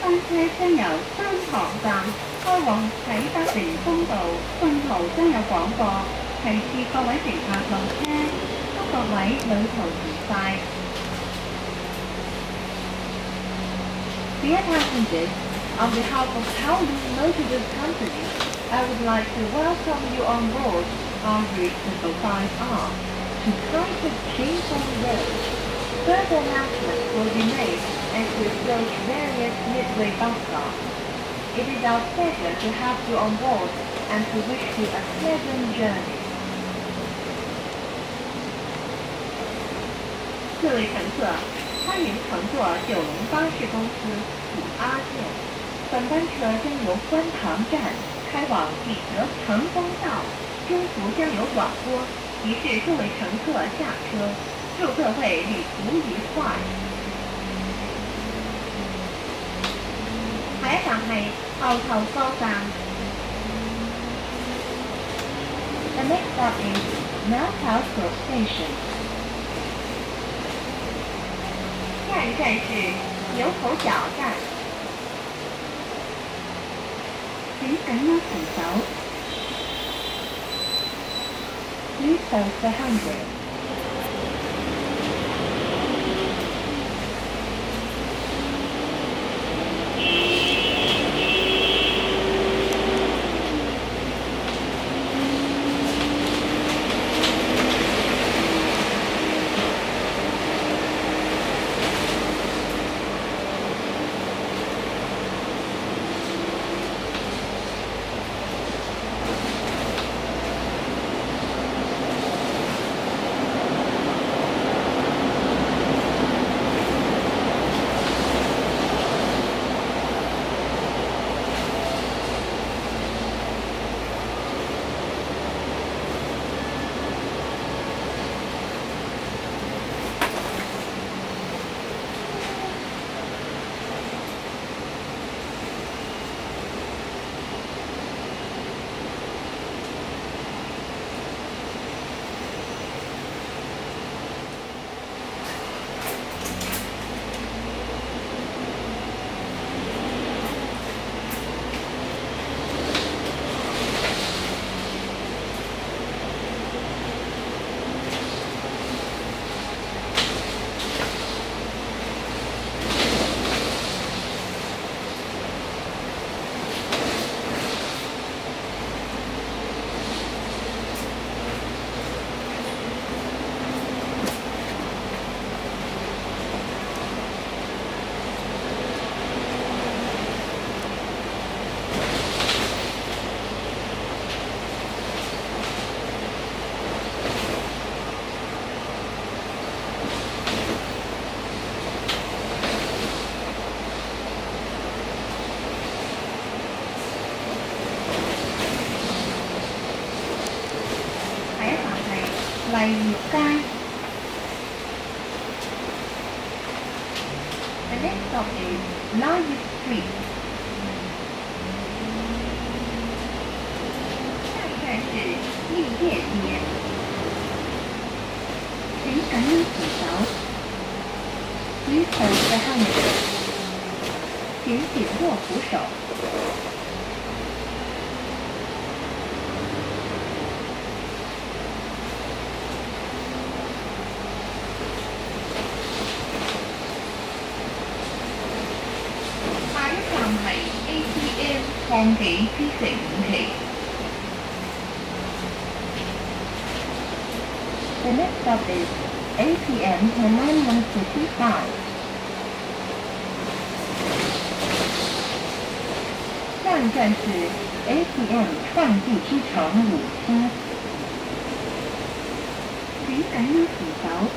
班車將由三塘站開往啟德連峰道，信號將有廣播，提示各位乘客落車，祝各位旅途愉快。 Dear passengers, on behalf of Kowloon Motor Group Company, I would like to welcome you on board our route 5R to Kaifeng Chingfeng Road. Further announcements will be made as we approach various midway bus stops. It is our pleasure to have you on board and to wish you a pleasant journey. 各位乘客，欢迎乘坐九龙巴士公司5R线。本班车将由观塘站开往济德成功道，中途将有广播提示各位乘客下车。祝各位旅途愉快。下一站係牛頭角站。 The next stop is Mounthouse Station. 下一站是牛头角站。請緊握扶手。 Please hold the handrail. 麗業街。 The next stop is Lai Street. 下一站是立业街。请緊握扶手。 Please hold the handrail. 请紧握扶手。ATM 創紀之城5期。 The next stop is ATM Millennium City 5. 下一站是 ATM 创地之城5期。请緊握扶手。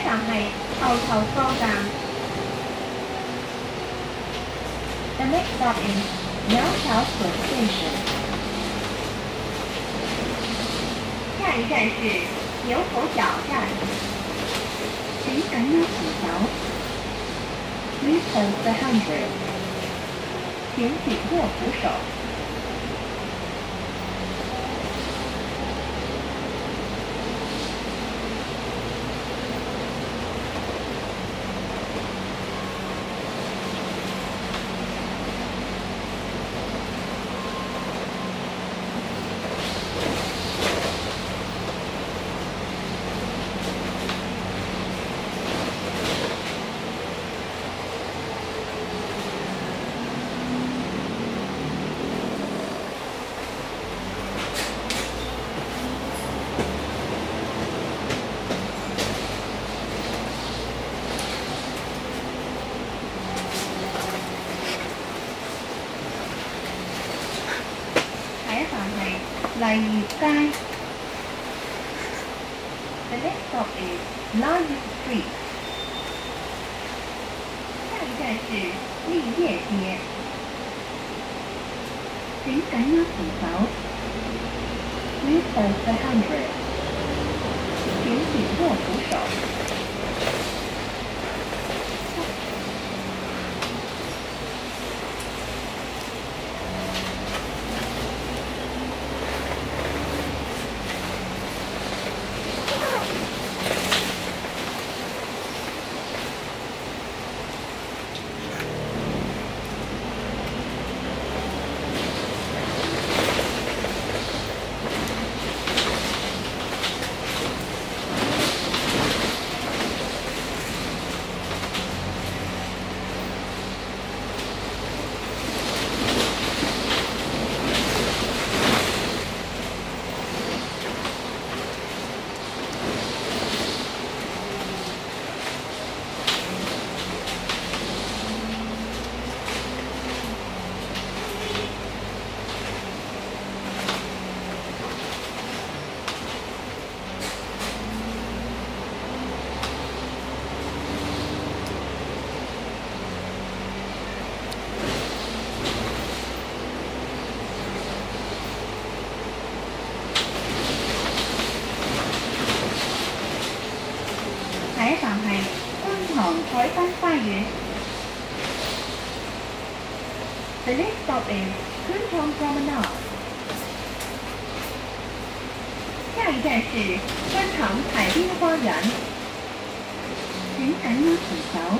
站係後頭方站。The next stop is 苗條所 Station。下一站是牛頭角站。請緊要扶手。Please hold the handrail。請緊握扶手。麗業街。The next stop is 麗業 Street。下一站是立業街。請緊握扶手。Please hold the handrail。請緊握扶手。下一站係觀塘海濱花園。The next stop is 觀塘 Promenade。下一站是觀塘海濱花園。請緊握扶手。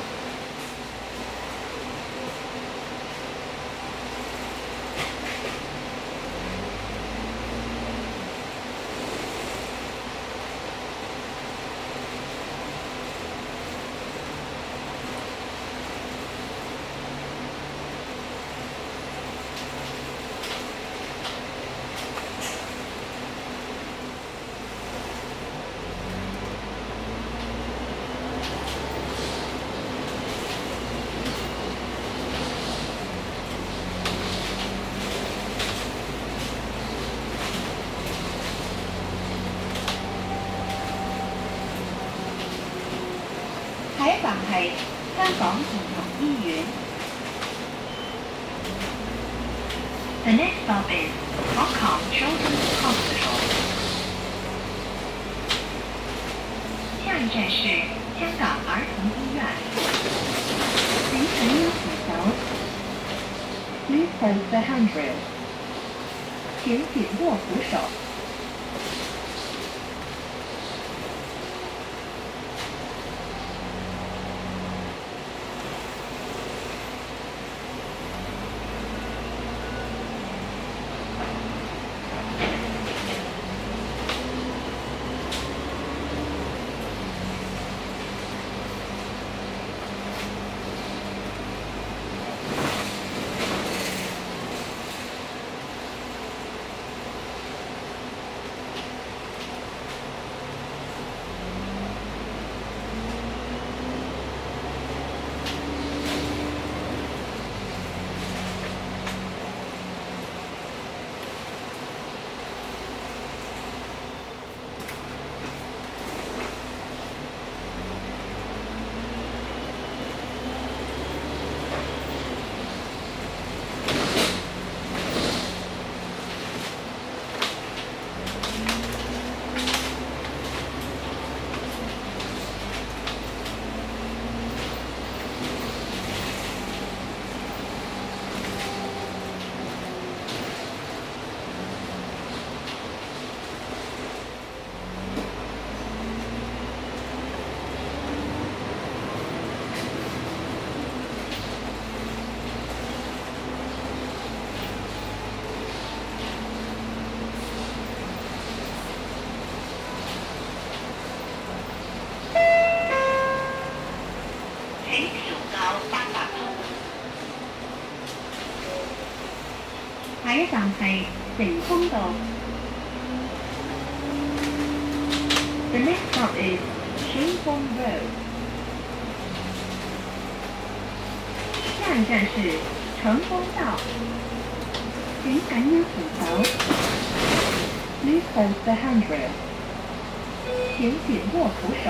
下一站係香港兒童醫院。The next stop is Hong Kong Children's Hospital。下一站是香港兒童醫院。請緊握扶手。Please hold the handrail。請緊握扶手。 下一站係成豐道。The next stop is Xinfeng Road. 下一站是成丰道，請緊握扶手。Please hold the handrail. 請緊握扶手。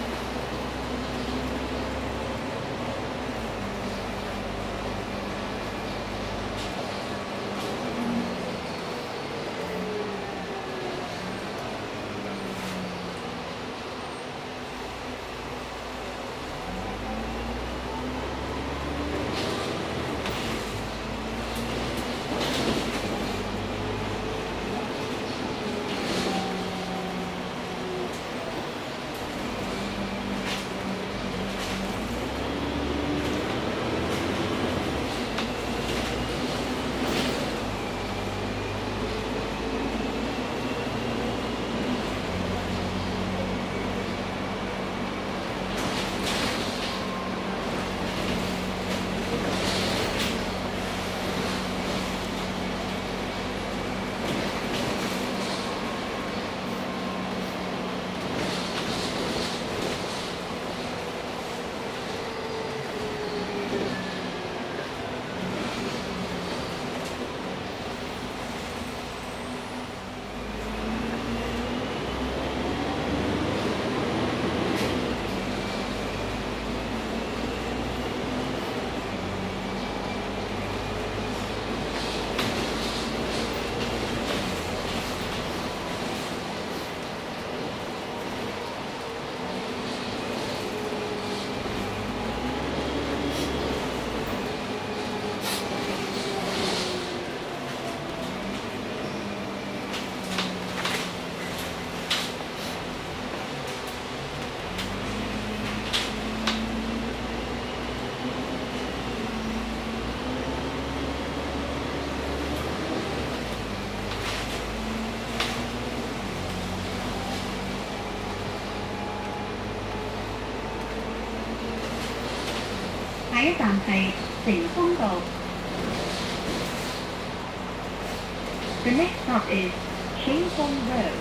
下一站係成豐道。The next stop is Xinfeng Road.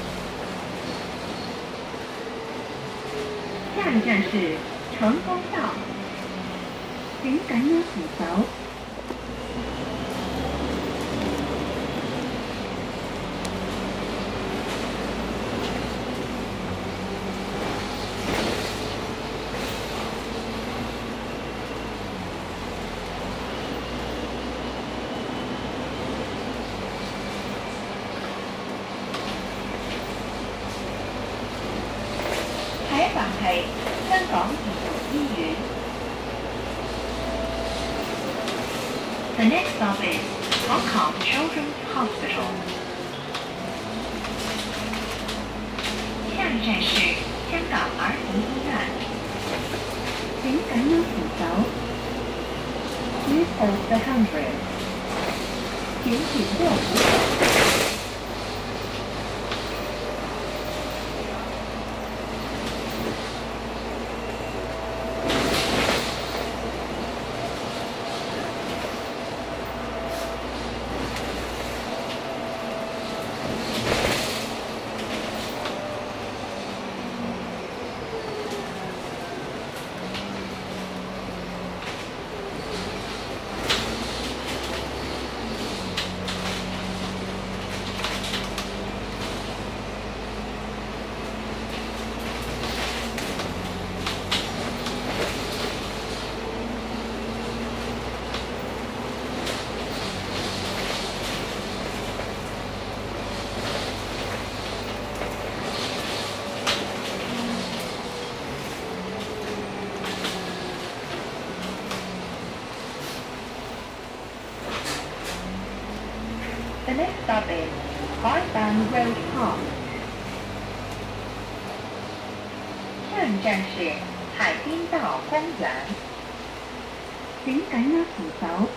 下一站是成豐道，請緊握扶手。下一站係香港兒童醫院。The next stop is Hong Kong Children's Hospital. 下一站是香港兒童醫院，請緊握扶手。Please hold the handrail. 請緊握扶手。The next stop is Barban Road Park. 下一站是海滨道公园，请緊握扶手。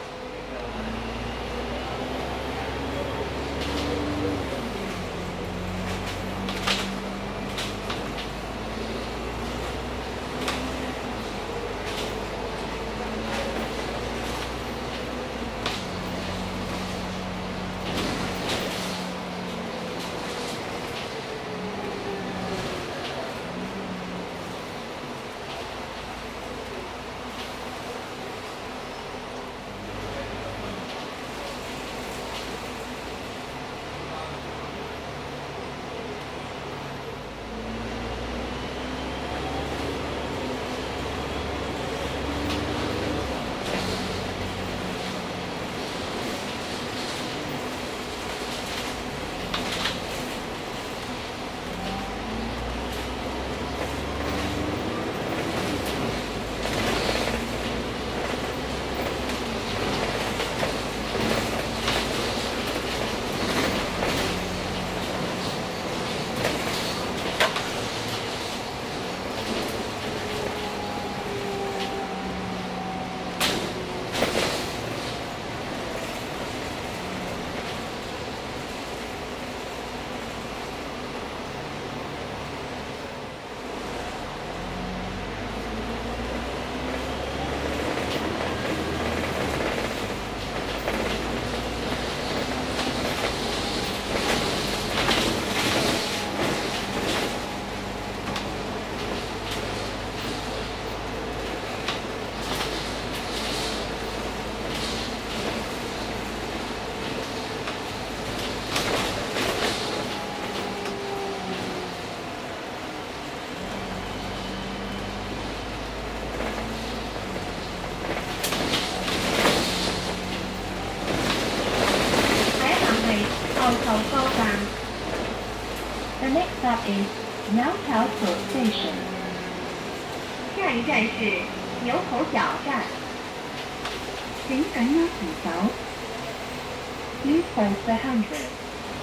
is Naotaoto Station. 下一站是牛头角站。 请緊握扶手。Please hold the handrail.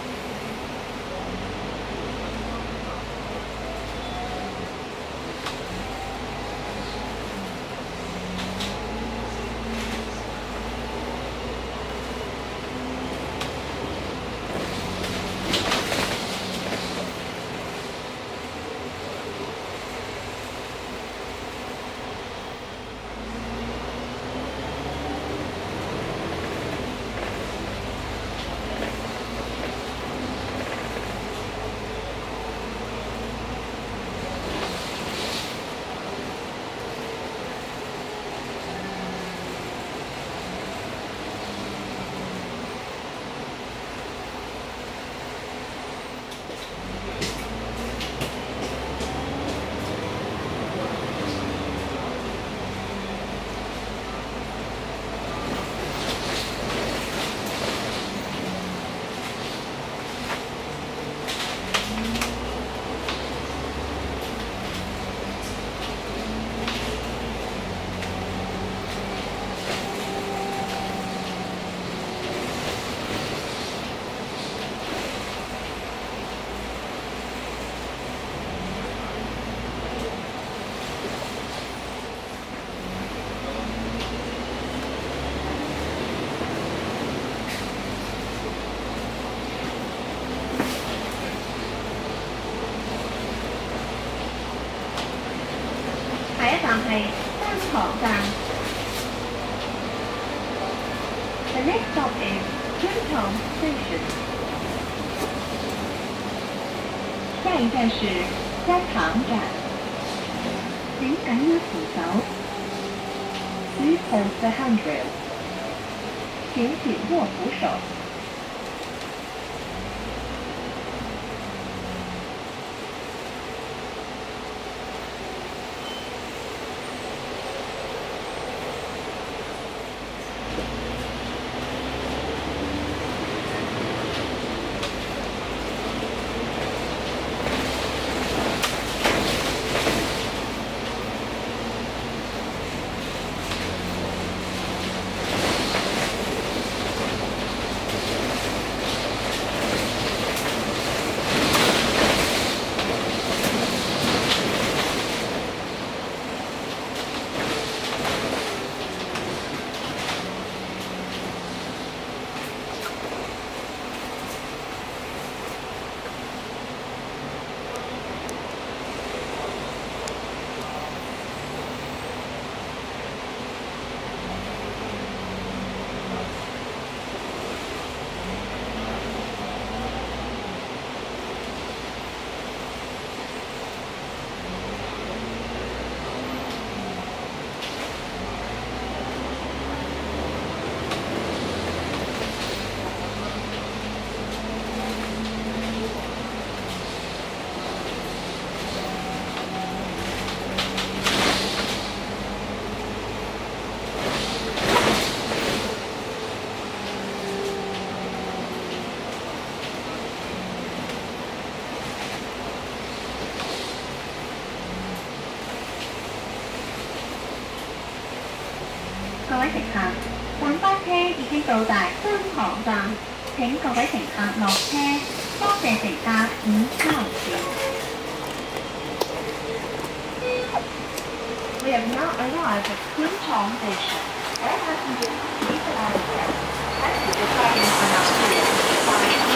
下一站係觀塘站。The next stop is Queenstown Station. 下一站是觀塘站。 請緊握扶手。Please hold the handrail. 請緊握扶手。各位乘客，上班車已經到達觀塘站，請各位乘客落車，多謝乘搭5號線。We have now arrived at Queenstown Station. All passengers please allow themselves. As we departing from our